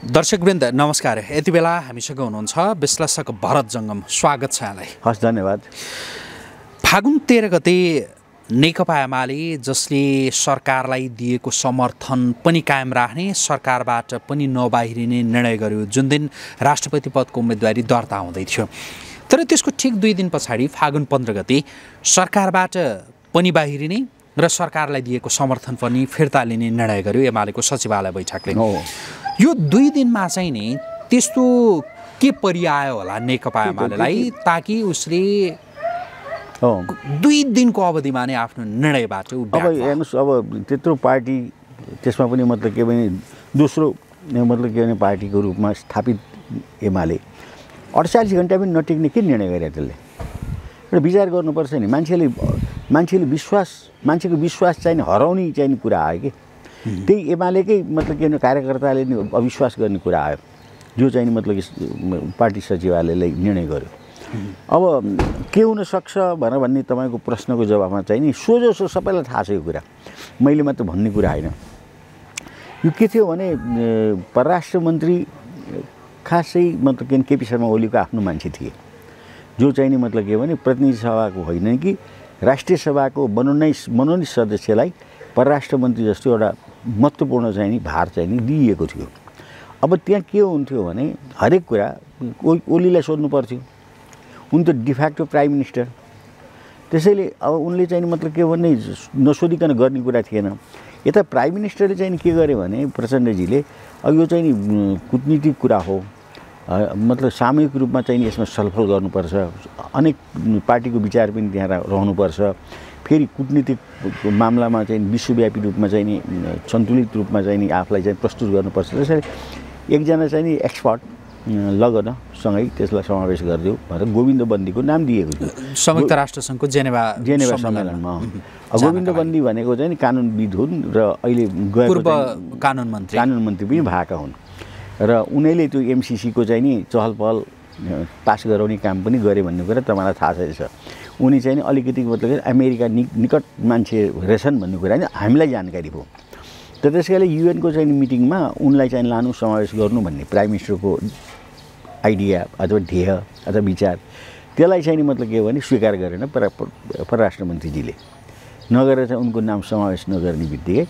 दर्शकवृन्द नमस्कार। यति बेला हामीसँग हुनुहुन्छ विश्लेषक भरत जङ्गम। स्वागत छ यहाँलाई। हस्, धन्यवाद। फागुन 13 गते नेकपा एमाले जसले सरकारलाई दिएको समर्थन पनि कायम राख्ने, सरकारबाट पनि नबाहिरिने निर्णय गर्यो, जुन दिन राष्ट्रपति पदको उम्मेदवारी दर्ता हुँदै थियो। तर त्यसको ठिक 2 दिन पछाडि फागुन 15 गते सरकारबाट पनि बाहिरिने र सरकारलाई दिएको समर्थन पनि फिर्ता लिने निर्णय गर्यो एमालेको सचिवालय बैठकले। यो 2 दिनमा चाहिँ नि त्यस्तो के परिआयो होला नेकपा एमालेलाई ताकि उसले 2 दिनको अवधिमा नै आफ्नो निर्णयबाट अब हेर्नुहोस्, अब त्यत्रो पार्टी, त्यसमा पनि मतलब के भने दोस्रो मतलब के भने पार्टीको रूपमा स्थापित एमाले 48 घण्टा पनि नटिक्ने के निर्णय गरे त्यसले? र विचार गर्नुपर्छ नि। मान्छेको विश्वास चाहिँ हराउने चाहिँ कुरा आयो कि त्यही एमालेकै मतलब के भने कार्यकर्ताले नि अविश्वास गर्ने कुरा आयो, जो चाहिँ मतलब पार्टी सचिवालयले निर्णय गर्यो। अब के हुन सक्छ भन्ने तपाईको प्रश्नको जवाफमा चाहिँ नि सोझो सबैलाई थाहा छ यो कुरा, मैले मात्र भन्ने कुरा हैन। यो के थियो भने परराष्ट्र मन्त्री खासै मतलब के केपी शर्मा ओलीको आफ्नो मान्छे थिए, जो चाहिँ नि मतलब के भने प्रतिनिधि सभाको होइन कि राष्ट्रिय सभाको मनोनित सदस्यलाई परराष्ट्र मन्त्री जस्तो एउटा महत्त्वपूर्ण चाहिँ नि भार चाहिँ नि दिइएको थियो। अब त्यहाँ के हुन्थ्यो भने हरेक कुरा ओलीलाई सोध्नु पर्थ्यो। उन त डिफेक्टो प्राइम मिनिस्टर, त्यसैले अब उनले चाहिँ मतलब के भने नसोधिकन गर्ने कुरा थिएन। यता प्राइम मिनिस्टरले चाहिँ के गरे भने प्रचण्डजीले अब यो चाहिँ नि कूटनीतिक कुरा हो, मतलब सामूहिक रूपमा चाहिँ यसमा छलफल गर्नुपर्छ, अनेक पार्टीको विचार पनि त्यहाँ रहनुपर्छ, फेरि कूटनीतिक मामलामा चाहिँ विश्वव्यापी रूपमा चाहिँ नि सन्तुलित रूपमा चाहिँ नि आफूलाई चाहिँ प्रस्तुत गर्नुपर्छ। त्यसैले एकजना चाहिँ नि एक्सपर्ट लगन सँगै त्यसलाई समावेश गरिदियो भनेर गोविन्द बन्दीको नाम दिएको थियो संयुक्त राष्ट्रसङ्घको जेनेभा सम्मेलनमा। गोविन्द बन्दी भनेको चाहिँ कानुनविद हुन् र अहिले पूर्व कानुन मन्त्री पनि भएका हुन् र उनीले त्यो एमसीसीको चाहिँ नि चहल पहल पास गराउने काम पनि गरे भन्ने कुरा तपाईँलाई थाहा छ। उनी चाहिँ नि अलिकति मतलब अमेरिका निकट मान्छे रहेछन् भन्ने कुरा नि हामीलाई जानकारी भयो। त त्यसकारणले युएनको चाहिँ मिटिङमा उनलाई चाहिँ लानु समावेश गर्नु भन्ने प्राइम मिनिस्टरको आइडिया अथवा ध्येय अथवा विचार, त्यसलाई चाहिँ नि मतलब के भने स्वीकार गरेन परराष्ट्र मन्त्रीजीले। नगरेर चाहिँ उनको नाम समावेश नगर्ने बित्तिकै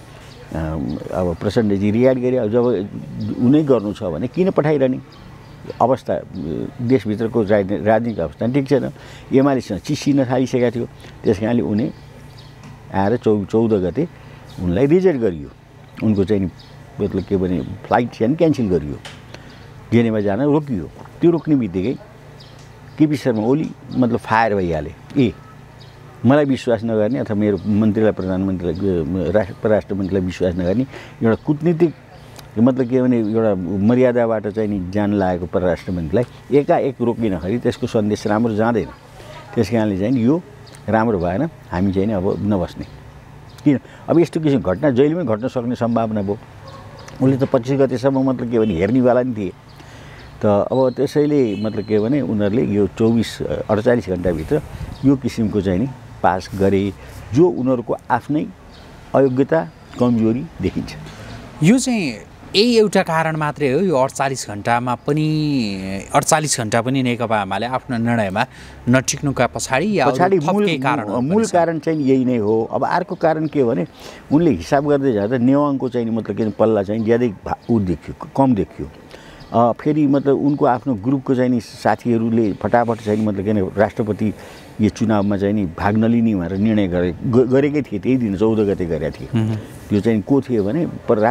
अब प्रचण्डजी रियाक्ट गरे। अब जब उनै गर्नु छ भने किन पठाइरहने? अवस्था देशभित्रको राजनीतिक अवस्था ठिक छैन, एमालेसँग चिसिन थालिसकेका थियो। त्यस कारणले उनी आएर 14 गते उनलाई रिजेक्ट गरियो। उनको चाहिँ मतलब के भने फ्लाइट चाहिँ क्यान्सल गरियो, जेनेभा जान रोकियो। त्यो रोक्ने बित्तिकै केपी शर्मा ओली मतलब फायर भइहाले। मलाई विश्वास नगर्ने अथवा मेरो मन्त्रीलाई प्रधानमन्त्रीलाई परराष्ट्र मन्त्रीलाई विश्वास नगर्ने एउटा कूटनीतिक मतलब के भने एउटा मर्यादाबाट चाहिँ नि जान लागेको परराष्ट्र मन्त्रीलाई एकाएक रोकिनखेरि त्यसको सन्देश राम्रो जाँदैन। त्यस कारणले चाहिँ यो राम्रो भएन, हामी चाहिँ नि अब नबस्ने। किन अब यस्तो किसिमको घटना जहिले पनि घट्न सक्ने सम्भावना भयो। उनले त 25 गतेसम्म मतलब के भने हेर्नेवाला नि थिए। त अब त्यसैले मतलब के भने उनीहरूले यो 48 घण्टाभित्र यो किसिमको चाहिँ नि पास गरे, जो उनीहरूको आफ्नै अयोग्यता कमजोरी देखिन्छ। यो चाहिँ यही एउटा कारण मात्रै हो? यो 48 घण्टा पनि नेकपा एमाले आफ्नो निर्णयमा नटिक्नुका पछाडि मूल कारण चाहिँ यही नै हो। अब अर्को कारण के भने उनले हिसाब गर्दै जाँदा नेवाङको चाहिँ मतलब के पल्ला चाहिँ ज्यादै कम देखियो। फेरि मतलब उनको आफ्नो ग्रुपको चाहिँ नि साथीहरूले फटाफट चाहिँ मतलब के राष्ट्रपति यो चुनावमा चाहिँ नि भाग नलिने भनेर निर्णय गरेकै थिए। त्यही दिन 14 गते गरेका थिए। त्यो चाहिँ को थियो भने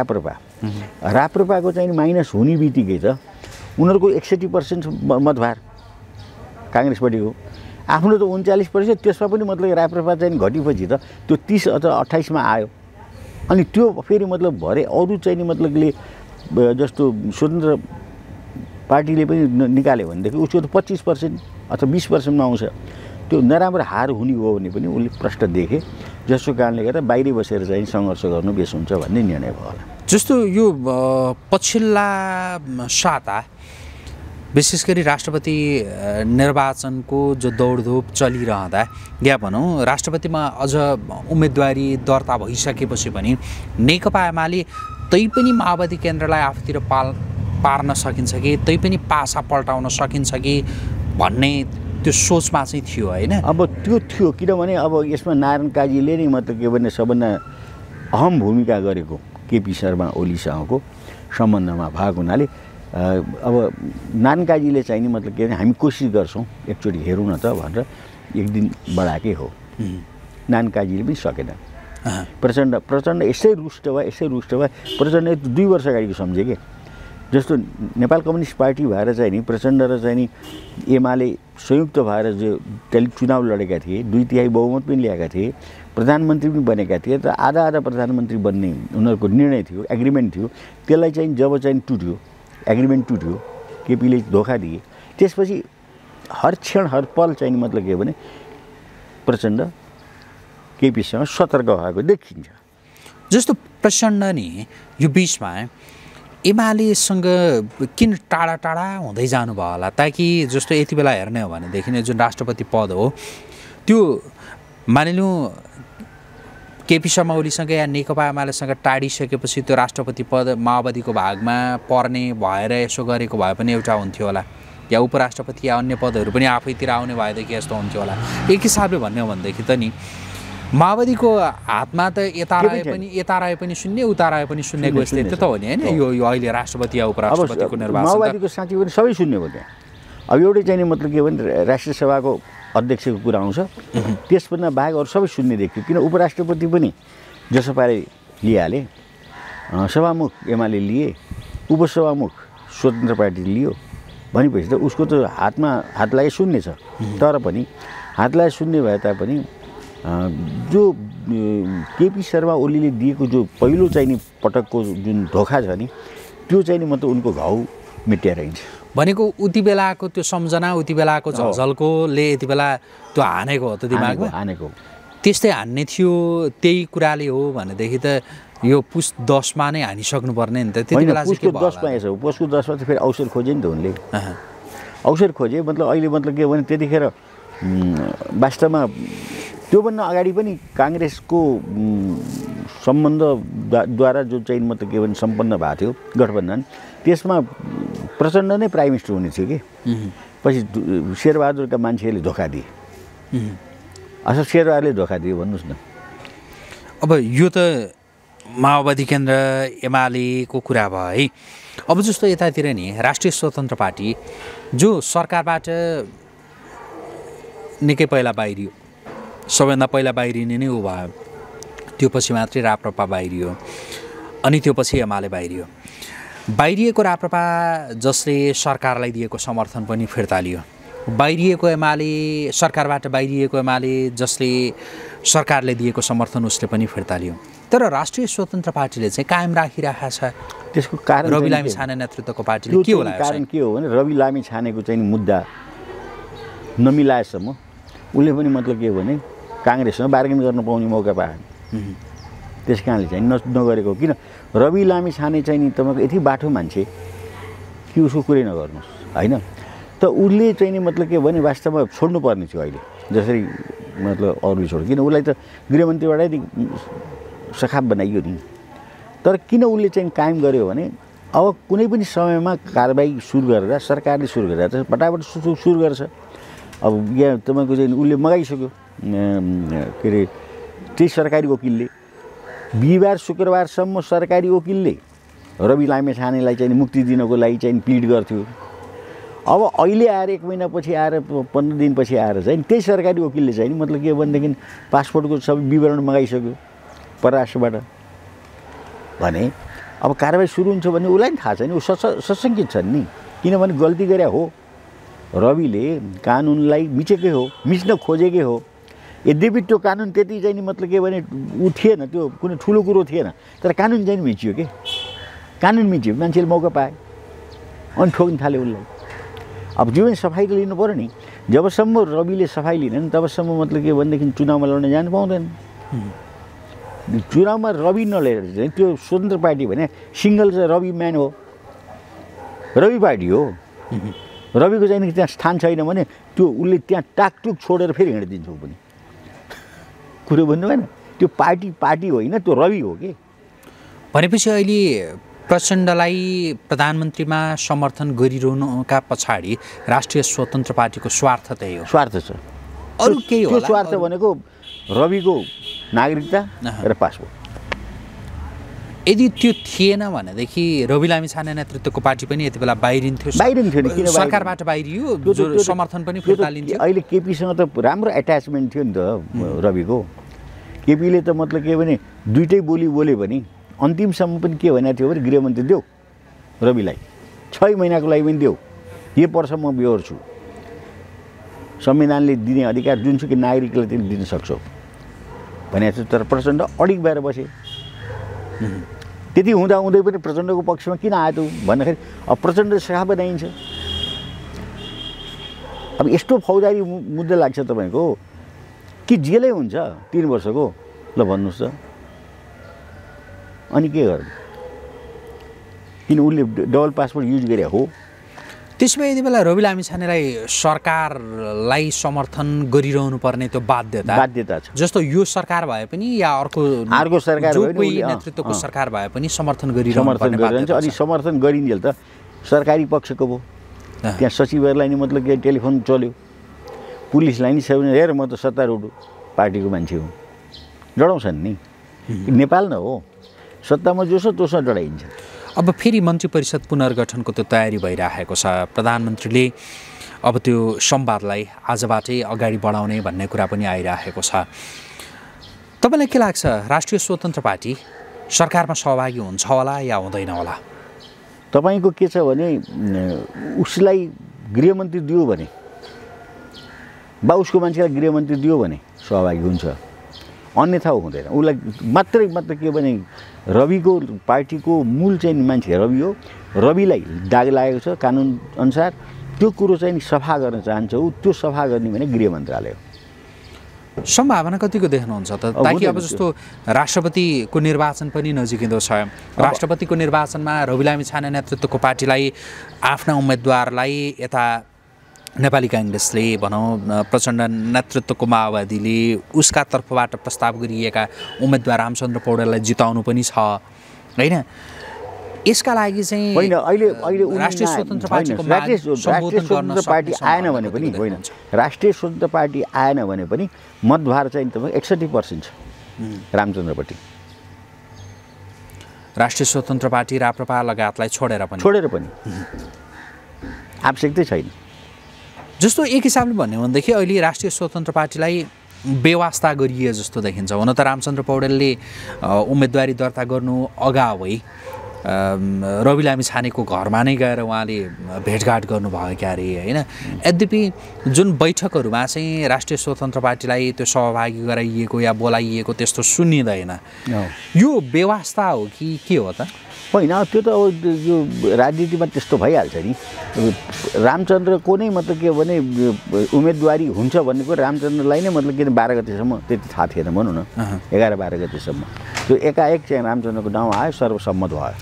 राप्रपाको चाहिँ माइनस हुने बित्तिकै त उनीहरूको 61% मतभार काङ्ग्रेसपट्टिको, आफ्नो त 39%। त्यसमा पनि मतलब राप्रपा चाहिँ घटेपछि त त्यो 30 अथवा 28 मा आयो। अनि त्यो फेरि मतलब भरे अरू चाहिँ नि मतलबले जस्तो स्वतन्त्र पार्टीले पनि निकाल्यो भनेदेखि उसको त 25% अथवा 20% मा आउँछ। त्यो नराम्रो हार हुने हो भने पनि उनले प्रष्ट देखे, जसको कारणले गर्दा बाहिर बसेर चाहिँ सङ्घर्ष गर्नु बेस हुन्छ भन्ने निर्णय भयो होला। जस्तो यो पछिल्ला साता विशेष गरी राष्ट्रपति निर्वाचनको जो दौडधुप चलिरहँदा या भनौँ राष्ट्रपतिमा अझ उम्मेदवारी दर्ता भइसकेपछि पनि नेकपा एमाले तै पनि माओवादी केन्द्रलाई आफूतिर पार्न सकिन्छ कि तै पनि पासा पल्टाउन सकिन्छ कि भन्ने त्यो सोचमा चाहिँ थियो होइन। अब त्यो थियो किनभने अब यसमा नारायण काजीले नै मतलब के भने सबभन्दा अहम भूमिका गरेको केपी शर्मा ओलीसँगको सम्बन्धमा भएको हुनाले अब नारायण काजीले चाहिँ नि मतलब के भने हामी कोसिस गर्छौँ एकचोटि हेरौँ न त भनेर एक दिन बढाएकै हो। नारायण काजीले पनि सकेन। प्रचण्ड यसै रुष्ट भए प्रचण्ड 2 वर्ष अगाडिको सम्झे के जस्तो नेपाल कम्युनिस्ट पार्टी भएर चाहिँ नि प्रचण्ड र चाहिँ नि एमाले संयुक्त भएर जो चुनाव लडेका थिए 2/3 बहुमत पनि ल्याएका थिए प्रधानमन्त्री पनि बनेका थिए र आधा प्रधानमन्त्री बन्ने उनीहरूको निर्णय थियो एग्रिमेन्ट थियो। त्यसलाई चाहिँ जब चाहिँ टुट्यो एग्रिमेन्ट टुट्यो केपीले धोका दिए त्यसपछि हर क्षण हर पल चाहिँ मतलब के भने प्रचण्ड केपीसँग सतर्क भएको देखिन्छ। जस्तो प्रचण्ड नि यो बिचमा एमालेसँग किन टाढा टाढा हुँदै जानुभयो होला ताकि जस्तो यति बेला हेर्ने हो भनेदेखि जुन राष्ट्रपति पद हो त्यो मानिलिउँ केपी शर्मा ओलीसँग या नेकपा एमालेसँग टाढिसकेपछि त्यो राष्ट्रपति पद माओवादीको भागमा पर्ने भएर यसो गरेको भए पनि एउटा हुन्थ्यो होला या उपराष्ट्रपति या अन्य पदहरू पनि आफैतिर आउने भएदेखि यस्तो हुन्थ्यो होला। एक हिसाबले भन्ने हो भनेदेखि त नि माओवादीको हातमा त यता रहे पनि शून्य उता रहे पनि शून्यको स्थिति त हो नि होइन यो अहिले राष्ट्रपति या उपराष्ट्रपतिको निर्वाचन माओवादीको साँच्चै पनि सबै शून्य हो त्यहाँ। अब एउटै चाहिँ मतलब के भने राष्ट्रिय सभाको अध्यक्षको कुरा आउँछ त्यसभन्दा बाहेक अरू सबै शून्य देखियो किन उपराष्ट्रपति पनि जसपाले लिइहाले सभामुख एमाले लिए उपसभामुख स्वतन्त्र पार्टी लियो भनेपछि त उसको त हातमा हात लागे शून्य छ। तर पनि हात लागे शून्य भए तापनि जो केपी शर्मा ओलीले दिएको जो पहिलो चाहिँ नि पटकको जुन धोका छ नि त्यो चाहिँ नि मतलब उनको घाउ मेटिएर हिँड्छ भनेको उति बेलाको त्यो सम्झना उति बेलाको झलझलकोले यति बेला त्यो हानेको हो त दिमागमा हानेको त्यस्तै हान्ने थियो त्यही कुराले हो भनेदेखि त यो पुस 10 मा नै हानिसक्नुपर्ने नि त त्यति बेला चाहिँ के भयो पुसको 10 मा यसो पुसको 10 मा त फेरि अवसर खोजे नि त उनले अवसर खोजे मतलब अहिले मतलब के भने त्यतिखेर वास्तवमा त्योभन्दा अगाडि पनि काङ्ग्रेसको सम्बन्धद्वारा जो चाहिँ मतलब के भने सम्पन्न भएको थियो गठबन्धन त्यसमा प्रचण्ड नै प्राइम मिनिस्टर हुने थियो कि पछि शेरबहादुरका मान्छेले धोका दिए। असल शेरबहादुरले धोका दियो भन्नुहोस् न। अब यो त माओवादी केन्द्र एमालेको कुरा भयो है। अब जस्तो यतातिर नि राष्ट्रिय स्वतन्त्र पार्टी जो सरकारबाट निकै पहिला बाहिरियो सबैभन्दा पहिला बाहिरिने नै ऊ भयो त्यो पछि मात्रै राप्रपा बाहिरियो अनि त्यो पछि एमाले बाहिरिएको राप्रपा जसले सरकारलाई दिएको समर्थन पनि फिर्ता लियो बाहिरिएको एमाले सरकारबाट बाहिरिएको एमाले जसले सरकारले दिएको समर्थन उसले पनि फिर्ता लियो। तर राष्ट्रिय स्वतन्त्र पार्टीले चाहिँ कायम राखिरहेको छ त्यसको कारण रवि लामिछाने नेतृत्वको पार्टीले के होला कारण के हो भने रवि लामिछानेको चाहिँ मुद्दा नमिलाएसम्म उसले पनि मतलब के हो भने काङ्ग्रेससँग बार्गेन गर्न पाउने मौका पाएन। त्यस कारणले चाहिँ नगरेको किन रवि लामिछाने चाहिँ नि तपाईँको यति बाठो मान्छे कि उसको कुरै नगर्नुहोस् होइन त उसले चाहिँ नि मतलब के भने वास्तवमा छोड्नु पर्ने थियो अहिले जसरी मतलब अरूले छोड्यो किन उसलाई त गृहमन्त्रीबाटै सखाप बनाइयो नि। तर किन उसले चाहिँ कायम गर्यो भने अब कुनै पनि समयमा कारबाही सुरु गर्दा सरकारले सुरु गर्दा फटाफट सुरु गर्छ। अब यहाँ तपाईँको चाहिँ उसले मगाइसक्यो के अरे त्यही सरकारी वकिलले बिहिबार शुक्रबारसम्म सरकारी वकिलले रवि लामिछानेलाई चाहिँ मुक्ति दिनको लागि चाहिँ प्लिड गर्थ्यो। अब अहिले आएर 1 महिनापछि आएर 15 दिनपछि आएर चाहिँ त्यही सरकारी वकिलले चाहिँ मतलब के भनेदेखि पासपोर्टको सबै विवरण मगाइसक्यो परराष्ट्रबाट भने अब कारबाही सुरु हुन्छ भने उसलाई पनि थाहा छैन ऊ सशङ्कित छन् नि किनभने गल्ती गरे हो रविले कानुनलाई मिचेकै हो मिच्न खोजेकै हो। यद्यपि त्यो कानुन त्यति चाहिँ नि मतलब के भने ऊ थिएन त्यो कुनै ठुलो कुरो थिएन तर कानुन चाहिँ मिचियो के कानुन मिच्यो मान्छेले मौका पाए अनि ठोक्न थाल्यो उसलाई। अब जीवन सफाइ त लिनु पऱ्यो नि जबसम्म रविले सफाइ लिँदैन तबसम्म मतलब के भनेदेखि चुनावमा लड्न जानु पाउँदैन। चुनावमा रवि नलिएर चाहिँ त्यो स्वतन्त्र पार्टी भने सिङ्गल चाहिँ रवि म्यान हो रवि पार्टी हो रविको चाहिँ त्यहाँ स्थान छैन भने त्यो उसले त्यहाँ टाकटुक छोडेर फेरि हिँडिदिन्छ ऊ पनि कुरो भन्नु भएन त्यो पार्टी होइन त्यो रवि हो कि भनेपछि अहिले प्रचण्डलाई प्रधानमन्त्रीमा समर्थन गरिरहनुका पछाडि राष्ट्रिय स्वतन्त्र पार्टीको स्वार्थ त्यही हो। स्वार्थ छ। अरू केही त्यो स्वार्थ भनेको रविको नागरिकता र पासपोर्ट। यदि त्यो थिएन भनेदेखि रवि लामिछाने नेतृत्वको पार्टी पनि यति बेला बाहिरिन्थ्यो नि। किन सरकारबाट बाहिरियो, जो समर्थन पनि फिर्ता लिन्थ्यो। अहिले केपीसँग त राम्रो एट्याचमेन्ट थियो नि त रविको। केपीले त मतलब के भने दुईटै बोली बोल्यो भने अन्तिमसम्म पनि के भनेको थियो भने गृहमन्त्री देऊ रविलाई, 6 महिनाको लागि पनि देऊ, यो वर्ष म बेहोर छु, संविधानले दिने अधिकार जुनसुकै नागरिकलाई तिमी दिन सक्छौ भनेको थियो। तर प्रचण्ड अडिग भएर बसे। त्यति हुँदाहुँदै पनि प्रचण्डको पक्षमा किन आयो त भन्दाखेरि अब प्रचण्ड शाखा बनाइन्छ। अब यस्तो फौजदारी मुद्दा लाग्छ तपाईँको कि जेलै हुन्छ 3 वर्षको, ल भन्नुहोस् त। अनि के गर्नु? किन उसले डबल पासपोर्ट युज गरे हो? त्यसो भए यति बेला रवि लामिछानेलाई सरकारलाई समर्थन गरिरहनु पर्ने त्यो बाध्यता छ। जस्तो यो सरकार भए पनि या अर्को सरकार भए पनि नेतृत्वको सरकार भए पनि समर्थन गरिरहनु पर्ने बाध्यता छ। अनि समर्थन गरिन्जेल त सरकारी पक्षको भयो। त्यहाँ सचिवहरूलाई नि मतलब के टेलिफोन चल्यो, पुलिसलाई नि सब हेर म त सत्तारूढ पार्टीको मान्छे हुँ, डराउँछन् नि। नेपाल न हो, सत्तामा जोसो तोसँग डराइन्छ। अब फेरि मन्त्री परिषद पुनर्गठनको त्यो तयारी भइरहेको छ। प्रधानमन्त्रीले अब त्यो संवादलाई आजबाटै अगाडि बढाउने भन्ने कुरा पनि आइरहेको छ। तपाईँलाई के लाग्छ, राष्ट्रिय स्वतन्त्र पार्टी सरकारमा सहभागी हुन्छ होला या हुँदैन होला? तपाईँको के छ भने उसलाई गृहमन्त्री दियो भने बा उसको मान्छेलाई गृहमन्त्री दियो भने सहभागी हुन्छ, अन्यथा हुँदैन। उसलाई मात्र के भने रविको पार्टीको मूल चाहिँ मान्छे रवि हो। रविलाई दाग लागेको छ कानुन अनुसार, त्यो कुरो चाहिँ सफा गर्न चाहन्छ ऊ। त्यो सफा गर्ने भने गृह मन्त्रालय हो। सम्भावना कतिको देख्नुहुन्छ त? ताकि अब जस्तो राष्ट्रपतिको निर्वाचन पनि नजिकिँदो छ, राष्ट्रपतिको निर्वाचनमा रवि लामिछाने नेतृत्वको पार्टीलाई आफ्ना उम्मेदवारलाई यता नेपाली काङ्ग्रेसले भनौँ प्रचण्ड नेतृत्वको माओवादीले उसका तर्फबाट प्रस्ताव गरिएका उम्मेदवार रामचन्द्र पौडेललाई जिताउनु पनि छ होइन? यसका लागि चाहिँ अहिले राष्ट्रिय स्वतन्त्र पार्टीको पार्टी आएन भने पनि होइन, राष्ट्रिय स्वतन्त्र पार्टी आएन भने पनि मतभार चाहिँ तपाईँ 61% छ रामचन्द्रपट्टि। राष्ट्रिय स्वतन्त्र पार्टी राप्रपा लगायतलाई छोडेर पनि आवश्यकतै छैन। जस्तो एक हिसाबले भन्यो भनेदेखि अहिले राष्ट्रिय स्वतन्त्र पार्टीलाई बेवास्ता गरिए जस्तो देखिन्छ। हुन त रामचन्द्र पौडेलले उम्मेदवारी दर्ता गर्नु अगावै रवि लामिछानेको घरमा नै गएर उहाँले भेटघाट गर्नुभयो क्यारे होइन? यद्यपि जुन बैठकहरूमा चाहिँ राष्ट्रिय स्वतन्त्र पार्टीलाई त्यो सहभागी गराइएको या बोलाइएको त्यस्तो सुनिँदैन। यो बेवास्ता हो कि के हो त? होइन, त्यो त अब यो राजनीतिमा त्यस्तो भइहाल्छ नि। रामचन्द्रको नै मतलब के भने उम्मेदवारी हुन्छ भन्ने कुरो रामचन्द्रलाई नै मतलब के 12 गतेसम्म त्यति थाहा थिएन भनौँ न, 11-12 गतेसम्म त्यो एकाएक चाहिँ रामचन्द्रको नाउँ आयो, सर्वसम्मत भयो।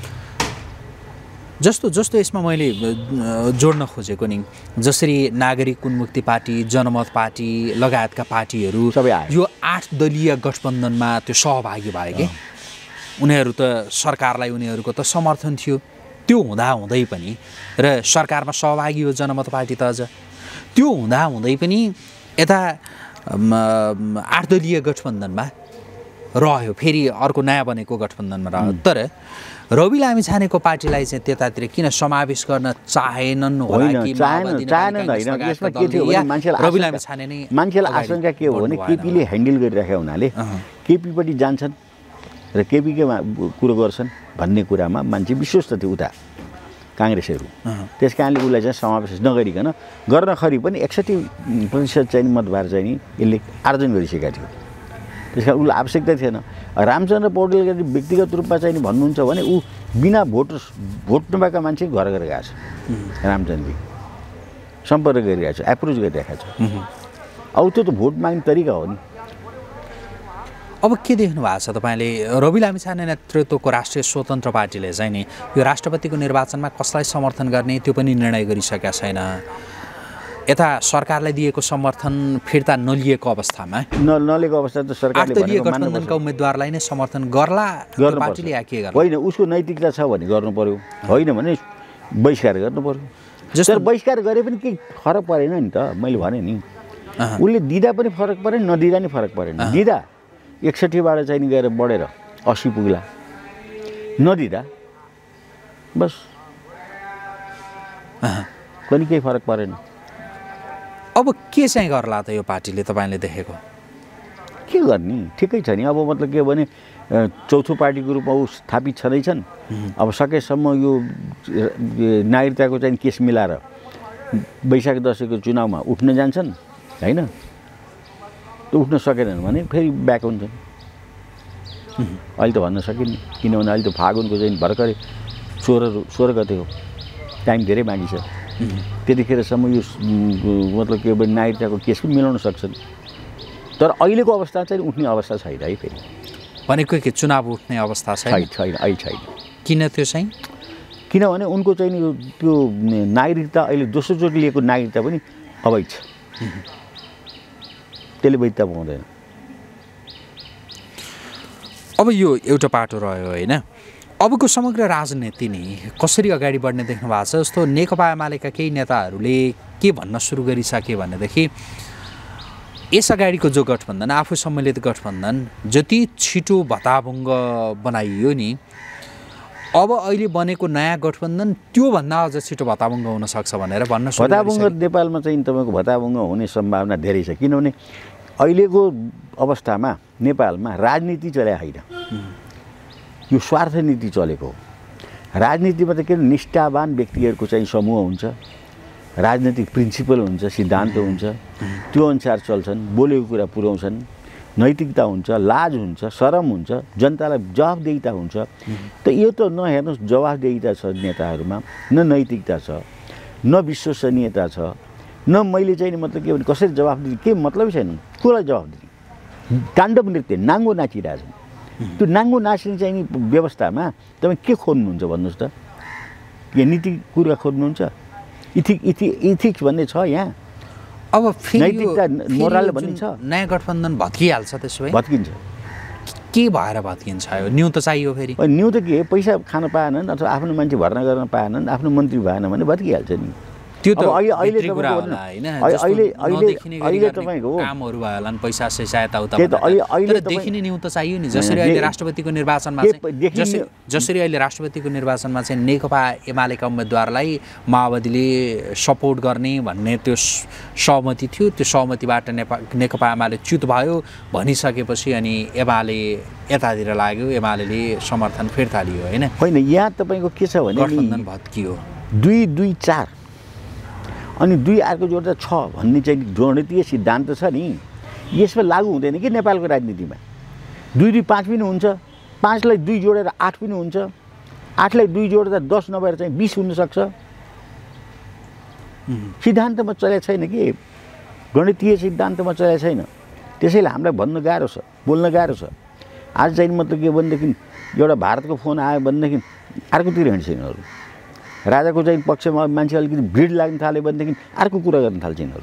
जस्तो यसमा मैले जोड्न खोजेको नि, जसरी नागरिक उन्मुक्ति पार्टी, जनमत पार्टी लगायतका पार्टीहरू यो 8 दलीय गठबन्धनमा त्यो सहभागी भए कि उनीहरू त सरकारलाई उनीहरूको त समर्थन थियो। त्यो हुँदै पनि र सरकारमा सहभागी हो जनमत पार्टी त अझ त्यो हुँदै पनि यता 8 दलीय गठबन्धनमा रह्यो, फेरि अर्को नयाँ बनेको गठबन्धनमा रह्यो। तर रवि लामिछानेको पार्टीलाई चाहिँ त्यतातिर किन समावेश गर्न चाहेनन् होला कि? मान्छेलाई आशंका के हो भने केपीले ह्यान्डल गरिराखेका हुनाले केपीपट्टि जान्छन् र केपीकै कुरो गर्छन् भन्ने कुरामा मान्छे विश्वस्त थियो उता काङ्ग्रेसहरू। त्यस कारणले उसलाई चाहिँ समावेश नगरिकन गर्नखरि पनि 61% चाहिँ मतभार चाहिँ नि यसले आर्जन गरिसकेका थियो। त्यस कारण उसलाई आवश्यकता थिएन। रामचन्द्र पौडेलले व्यक्तिगत रूपमा चाहिँ भन्नुहुन्छ भने ऊ बिना भोट नभएका मान्छे घर गएर गएको छ। रामचन्द्रले सम्पर्क गरिरहेको छ, एप्रोच गरिरहेको छ। अब त्यो त भोट माग्ने तरिका हो नि। अब के देख्नु भएको छ तपाईँले? रवि लामिछाने नेतृत्वको राष्ट्रिय स्वतन्त्र पार्टीले चाहिँ नि यो राष्ट्रपतिको निर्वाचनमा कसलाई समर्थन गर्ने त्यो पनि निर्णय गरिसकेका छैन। यता सरकारलाई दिएको समर्थन फिर्ता नलिएको अवस्थामा नलिएको अवस्था त सरकारले दलीय गठबन्धनका उम्मेदवारलाई नै समर्थन गर्ला पार्टीले या के गर्ला? होइन, उसको नैतिकता छ भने गर्नु पर्यो, होइन भने बहिष्कार गर्नु पर्यो। जस्तो बहिष्कार गरे पनि केही फरक परेन नि त। मैले भने नि उसले दिँदा पनि फरक परेन, नदिँदा नि फरक परेन। दिँदा 61बाट चाहिँ गएर बढेर 80 पुग्ला, नदिँदा बस पनि केही फरक परेन। अब के चाहिँ गर्ला त यो पार्टीले तपाईँले देखेको? के गर्ने, ठिकै छ नि। अब मतलब के भने चौथो पार्टीको रूपमा ऊ स्थापित छँदैछन्। अब सकेसम्म यो नागरिकताको चाहिँ केस मिलाएर वैशाख दशैंको चुनावमा उठ्न जान्छन्, होइन? त्यो उठ्न सकेनन् भने फेरि ब्याक हुन्छन्। अहिले त भन्न सकिन्न, किनभने अहिले त फागुनको चाहिँ भर्खरै 16 गते हो, टाइम धेरै बाँकी छ। त्यतिखेरसम्म यो मतलब के भने नागरिकताको केस पनि मिलाउन सक्छन्। तर अहिलेको अवस्था चाहिँ उठ्ने अवस्था छैन है। फेरि भनेको के चुनाव उठ्ने अवस्था छैन? छैन, अहिले छैन। किन त्यो चाहिँ? किनभने उनको चाहिँ त्यो नागरिकता अहिले दोस्रोचोटि लिएको नागरिकता पनि अवैध छ, त्यसले वैधता पाउँदैन। अब यो एउटा पाटो रह्यो, होइन? अबको समग्र राजनीति नै कसरी अगाडि बढ्ने देख्नु भएको छ? जस्तो नेकपा एमालेका केही नेताहरूले के भन्न सुरु गरिसके भनेदेखि यस अगाडिको जो गठबन्धन, आफू सम्मिलित गठबन्धन जति छिटो भत्ताभङ्ग बनाइयो नि, अब अहिले बनेको नयाँ गठबन्धन त्योभन्दा अझ छिटो भत्ताभङ्ग हुनसक्छ भनेर भन्न सुरु भत्ताभङ्ग नेपालमा चाहिँ तपाईँको भत्ताभङ्ग हुने सम्भावना धेरै छ। किनभने अहिलेको अवस्थामा नेपालमा राजनीति चले होइन, यो स्वार्थ नीति चलेको हो। राजनीतिमा त के निष्ठावान व्यक्तिहरूको चाहिँ समूह हुन्छ, राजनीतिक प्रिन्सिपल हुन्छ, सिद्धान्त हुन्छ, त्यो अनुसार चल्छन्, बोलेको कुरा पुर्याउँछन्, नैतिकता हुन्छ, लाज हुन्छ, शरम हुन्छ, जनतालाई जवाफदेहिता हुन्छ। त यो त नहेर्नुहोस्, जवाफदेहिता छ नेताहरूमा, न नैतिकता छ, न विश्वसनीयता छ, न मैले चाहिँ मतलब के भने कसरी जवाफ दिने के मतलबै छैन। कसलाई जवाफ दिने? ताण्डव नृत्य नाङ्गो नाचिरहेछन्। त्यो नाङ्गो नाच्ने चाहिँ व्यवस्थामा तपाईँ के खोज्नुहुन्छ भन्नुहोस् त? के नीति कुरा खोज्नुहुन्छ? इथिक्स भन्ने छ यहाँ? अब फेरि नैतिकता मोरल भन्ने छ? नयाँ गठबन्धन भत्किहाल्छ त्यसो भए? भत्किन्छ। के भएर भत्किन्छ? यो न्यू त चाहियो फेरि। न्यू त के, पैसा खान पाएनन् अथवा आफ्नो मान्छे भर्ना गर्न पाएनन्, आफ्नो मन्त्री भएन भने भत्किहाल्छ नि। त्यो त अहिले कुरा होला हैन, अहिले तपाईको कामहरु भयो होला नि, पैसा सहायता उता तर देखिने न्यू त चाहियो नि। जसरी अहिले राष्ट्रपतिको निर्वाचनमा चाहिँ जसरी अहिले राष्ट्रपतिको निर्वाचनमा चाहिँ नेकपा एमालेका उम्मेदवारलाई माओवादीले सपोर्ट गर्ने भन्ने त्यो सहमति थियो, त्यो सहमतिबाट नेकपा एमाले च्युत भयो भनिसकेपछि अनि एमाले यतातिर लाग्यो, एमालेले समर्थन फिर्ता लियो हैन। हैन, यहाँ तपाईको के छ भने गठबन्धन भत्कियो। 2-2-4 अनि 2 अर्को जोड्दा 6 भन्ने चाहिँ गणितीय सिद्धान्त छ नि, यसमा लागू हुँदैन कि नेपालको राजनीतिमा। 2-2-5 पनि हुन्छ, 5 लाई 2 जोडेर 8 पनि हुन्छ, 8 लाई 2 जोड्दा 10 नभएर चाहिँ 20 हुन सक्छ। सिद्धान्तमा चलेको छैन कि, गणितीय सिद्धान्तमा चलेको छैन। त्यसैले हामीलाई भन्न गाह्रो छ, बोल्न गाह्रो छ। आज चाहिँ मतलब के भनेदेखि एउटा भारतको फोन आयो भनेदेखि अर्कोतिर हिँड्छ यिनीहरू। राजाको चाहिँ पक्षमा मान्छे अलिकति भिड लाग्न थाल्यो भनेदेखि अर्को कुरा गर्न थाल्छ यिनीहरू।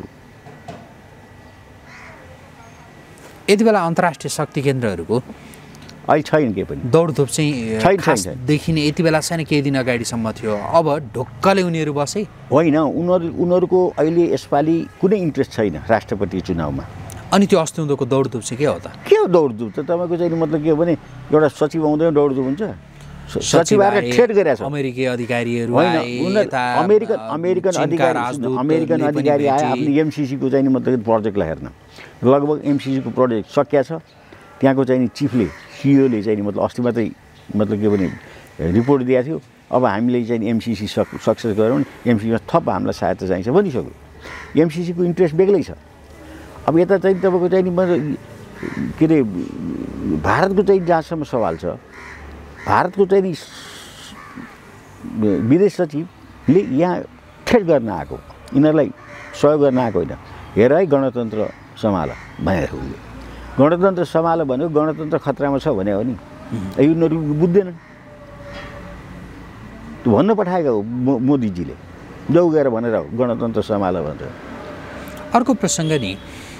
यति बेला अन्तर्राष्ट्रिय शक्ति केन्द्रहरूको अहिले छैन केही पनि, दौडधुप चाहिँ देखिने यति बेला छैन, केही दिन अगाडिसम्म थियो। अब ढोक्कले उनीहरू बसे होइन, उनीहरूको अहिले यसपालि कुनै इन्ट्रेस्ट छैन राष्ट्रपति चुनावमा। अनि त्यो अस्तिउँदोको दौडधुप चाहिँ के हो त? के हो दौडधुप त? तपाईँको चाहिँ मतलब के हो भने एउटा सचिव आउँदैन दौडधुप हुन्छ, सचिवहरूले ठेट गरेछ। अमेरिकी अधिकारीहरू अमेरिकन अधिकारी आए आफ्नो एमसीसीको चाहिँ मतलब प्रोजेक्टलाई हेर्न। लगभग एमसीसीको प्रोजेक्ट सकिया छ। त्यहाँको चाहिँ चिफले सिइओले चाहिँ मतलब अस्ति मात्रै मतलब के भने रिपोर्ट दिएको थियो। अब हामीले चाहिँ एमसीसी सक्सेस गऱ्यौँ, एमसीसीमा थप हामीलाई सहायता चाहिन्छ भनिसक्यो। एमसीसीको इन्ट्रेस्ट बेग्लै छ। अब यता चाहिँ तपाईँको चाहिँ के अरे भारतको चाहिँ जहाँसम्म सवाल छ, भारतको चाहिँ विदेश सचिवले यहाँ ठेट गर्न आएको, यिनीहरूलाई सहयोग गर्न आएको होइन। हेर है गणतन्त्र सम्हाल भनेर उसले गणतन्त्र सम्हाल भन्यो, गणतन्त्र खतरामा छ भने हो नि। यिनीहरू बुझ्दैनन्। त्यो भन्न पठाएको हो मोदीजीले, जाऊ गएर भनेर गणतन्त्र सम्हाल भन्छ। अर्को प्रसङ्ग नि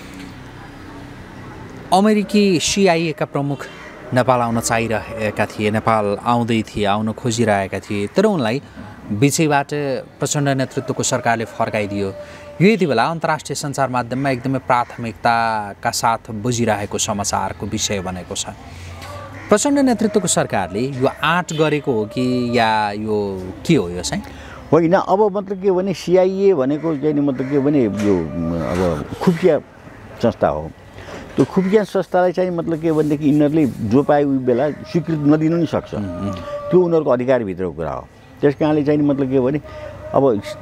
अमेरिकी CIA का प्रमुख नेपाल आउन चाहिरहेका थिए, नेपाल आउँदै थिए, आउन खोजिरहेका थिए, तर उनलाई बिचैबाट प्रचण्ड नेतृत्वको सरकारले फर्काइदियो। यो यति बेला अन्तर्राष्ट्रिय सञ्चार माध्यममा एकदमै प्राथमिकताका साथ बुझिरहेको समाचारको विषय बनेको छ। प्रचण्ड नेतृत्वको सरकारले यो आँट गरेको हो कि या यो के हो यो चाहिँ? होइन, अब मतलब के भने CIA भनेको चाहिँ मतलब के भने यो अब खुफिया संस्था हो। त्यो खुफिया संस्थालाई चाहिँ मतलब के भनेदेखि यिनीहरूले जो पाए उही बेला स्वीकृति नदिनु नि सक्छ। त्यो उनीहरूको अधिकारभित्रको कुरा हो। त्यस कारणले चाहिँ मतलब के भने अब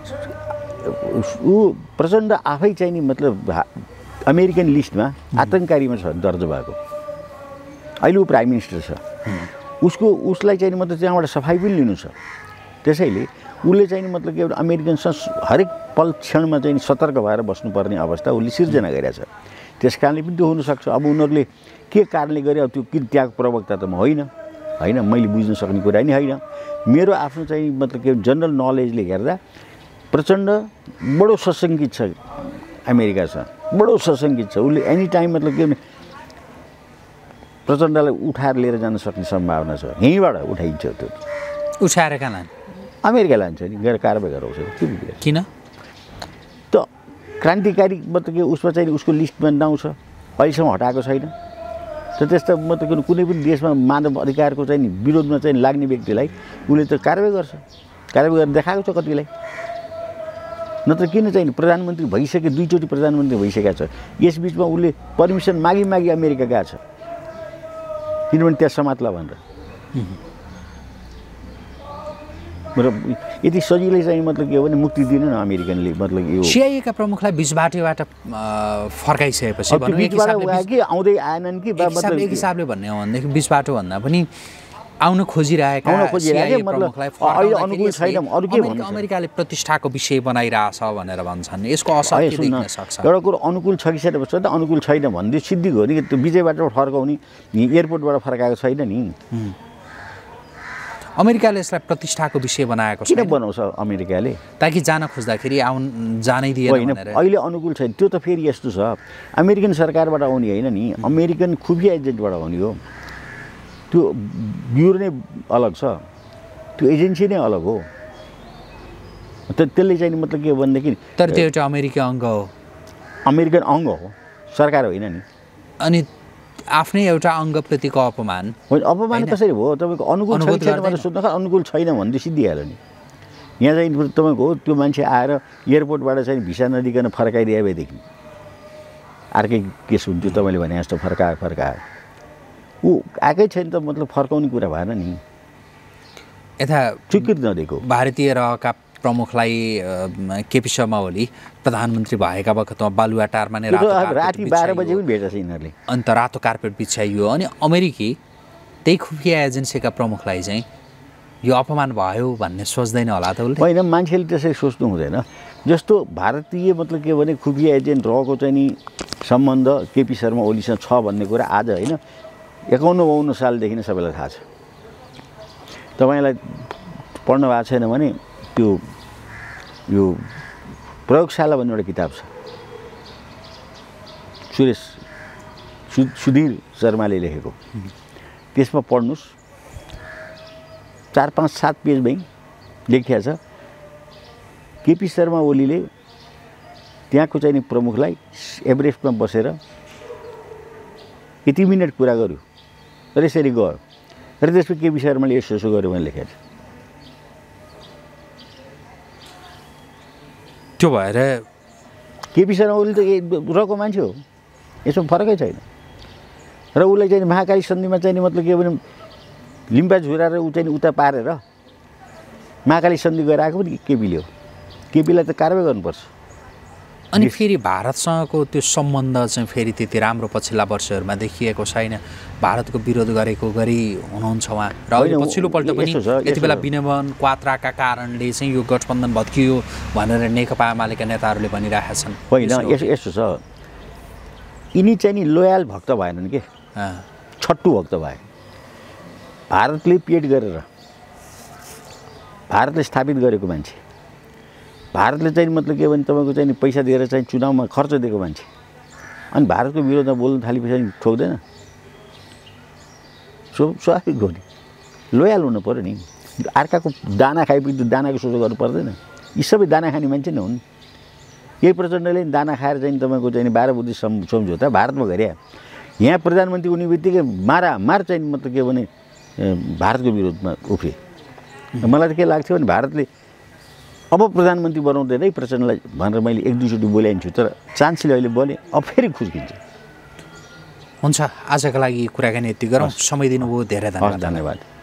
ऊ प्रचण्ड आफै चाहिँ नि मतलब अमेरिकन लिस्टमा आतङ्ककारीमा छ दर्ज भएको। अहिले ऊ प्राइम मिनिस्टर छ। उसलाई चाहिँ मतलब त्यहाँबाट सफाइ पनि लिनु छ। त्यसैले उसले चाहिँ मतलब के अमेरिकन हरेक पल क्षणमा चाहिँ सतर्क भएर बस्नुपर्ने अवस्था उसले सिर्जना गरेछ। त्यस कारणले पनि त्यो हुनसक्छ। अब उनीहरूले के कारणले गरे अब त्यो कृत्याको प्रवक्ता त म होइन, मैले बुझ्न सक्ने कुरा नि होइन। मेरो आफ्नो चाहिँ मतलब के जनरल नलेजले हेर्दा प्रचण्ड बडो सशङ्कित छ अमेरिकासँग, बडो सशङ्कित छ। उसले एनी टाइम मतलब के भने प्रचण्डलाई उठाएर लिएर जान सक्ने सम्भावना छ। यहीँबाट उठाइन्छ, त्यो उठाएर कहाँ लान्छ? अमेरिका लान्छ नि, गएर कारबाही गराउँछ। किन? त क्रान्तिकारी मतलब के उसमा चाहिँ उसको लिस्टमा नाउँ छ, अहिलेसम्म हटाएको छैन। त त्यस्ता मतलब कुनै पनि देशमा मानव अधिकारको चाहिँ विरोधमा चाहिँ लाग्ने व्यक्तिलाई उसले त कारबाही गर्छ, कारबाही गरेर देखाएको छ कतिलाई। नत्र किन चाहिँ प्रधानमन्त्री भइसके, 2 चोटि प्रधानमन्त्री भइसकेका छ। यसबिचमा उसले पर्मिसन मागी अमेरिका गएको छ, किनभने त्यहाँ समात्ला भनेर। यति सजिलै चाहिँ मतलब के हो भने मुक्ति दिनु न अमेरिकनले। मतलब यो CIA का प्रमुखलाई बिचबाटैबाट फर्काइसकेपछि आउँदै आएनन् कि मतलब एक हिसाबले भन्ने हो भनेदेखि बिचबाटो भन्दा पनि आउन खोजिरहेका प्रमुखलाई अनुकूल छैन। अरू के भन्नु, अमेरिकाले प्रतिष्ठाको विषय बनाइरहेछ भनेर भन्छन्। यसको असर के देख्न सक्छ? एउटा कुरो अनुकूल छ कि छैन भन्छ त, अनुकूल छैन भन्दै सिद्धि हो नि। त्यो विजयबाट फर्काउने एयरपोर्टबाट फर्काएको छैन नि। अमेरिकाले यसलाई प्रतिष्ठाको विषय बनाएको छ। किन बनाउँछ अमेरिकाले? ताकि जान खोज्दाखेरि जानै दिएन भनेर। अहिले अनुकूल छैन। त्यो त फेरि यस्तो छ, अमेरिकन सरकारबाट आउने होइन नि, अमेरिकन खुफिया एजेन्टबाट आउने हो। त्यो ब्युरो नै अलग छ, त्यो एजेन्सी नै अलग हो। त्यसले चाहिँ मतलब के भनेदेखि तर त्यो एउटा अमेरिकी अङ्ग हो, अमेरिकन अङ्ग हो, सरकार होइन नि। अनि आफ्नै एउटा अङ्गप्रतिको अपमान होइन, अपमान कसरी भयो? तपाईँको अनुकूल छैन भनेर सोध्नु, अनुकूल छैन भन्दै सिद्धिहाल्यो नि। यहाँ चाहिँ तपाईँको हो त्यो मान्छे आएर एयरपोर्टबाट चाहिँ भिसा नदिकन फर्काइदिए भएदेखि अर्कै केस हुन्थ्यो। तपाईँले भने जस्तो फर्कायो ऊ आएकै छैन त मतलब फर्काउने कुरा भएन नि। यता स्वीकृति नदिएको भारतीय रहका प्रमुखलाई केपी शर्मा ओली प्रधानमन्त्री भएका बखतमा बालुवाटारमा नै राति 12 बजे पनि भेटेछ यिनीहरूले। अन्त रातो कार्पेट बिछ्याइयो। अनि अमेरिकी त्यही खुफिया एजेन्सीका प्रमुखलाई चाहिँ यो अपमान भयो भन्ने सोच्दैन होला त उसले? होइन, मान्छेले त्यसरी सोच्नु हुँदैन। जस्तो भारतीय मतलब के भने खुफिया एजेन्ट रहेको चाहिँ नि सम्बन्ध केपी शर्मा ओलीसँग छ भन्ने कुरा आज होइन 51-52 सालदेखि नै सबैलाई थाहा छ। तपाईँलाई पढ्नु भएको छैन भने त्यो यो प्रयोगशाला भन्ने एउटा किताब छ, सुधीर शर्माले लेखेको। त्यसमा पढ्नुहोस्, 4, 5, 7 पेजमै लेखिया छ केपी शर्मा ओलीले त्यहाँको चाहिँ प्रमुखलाई एभरेस्टमा बसेर यति मिनट कुरा गर्यो र यसरी गयो र त्यसपछि केपी शर्माले यसो गर्यो भने लेखेको छ। त्यो भएर केपी शर्मा ओली त रहेको मान्छे हो, यसमा फरकै छैन। र उसलाई चाहिँ महाकाली सन्धिमा चाहिँ मतलब के भने लिम्बा झुराएर ऊ चाहिँ उता पारेर महाकाली सन्धि गराएको पनि केपीले हो। केपीलाई त कारबाही गर्नुपर्छ। अनि फेरि भारतसँगको त्यो सम्बन्ध चाहिँ फेरि त्यति राम्रो पछिल्ला वर्षहरूमा देखिएको छैन। भारतको विरोध गरेको गरी हुनुहुन्छ उहाँ र अहिले पछिल्लो पल्ट पनि यति बेला विनमन क्वात्राका कारणले चाहिँ यो गठबन्धन भत्कियो भनेर नेकपा एमालेका नेताहरूले भनिरहेका छन्। होइन, यस्तो छ, यिनी चाहिँ नि लोयल भक्त भएनन् के, छट्टु भक्त भए। भारतले पेट गरेर भारतले स्थापित गरेको मान्छे भारतले चाहिँ मतलब के भने तपाईँको चाहिँ पैसा दिएर चाहिँ चुनावमा खर्च दिएको मान्छे अनि भारतको विरोधमा बोल्न थालेपछि ठोक्दैन स्वाभाविक हो नि लोयल हुनु पऱ्यो नि अर्काको दाना खाएपछि दानाको सोचो गर्नु पर्दैन यी सबै दाना खाने मान्छे नै हुन् यही प्रचण्डले दाना खाएर चाहिँ तपाईँको चाहिँ 12 बुद्धि सम्झौता भारतमा गरे यहाँ प्रधानमन्त्री हुने बित्तिकै मार चाहिँ मतलब के भने भारतको विरोधमा उफ्रे मलाई त के लाग्थ्यो भने भारतले अब प्रधानमन्त्री बनाउँदैनै प्रचण्डलाई भनेर मैले 1-2 बोलाइन्छु तर चान्सले अहिले बोले अब फेरि खुस्किन्छ हुन्छ आजका लागि कुराकानी यति गरौँ समय दिनुभयो धेरै धन्यवाद धन्यवाद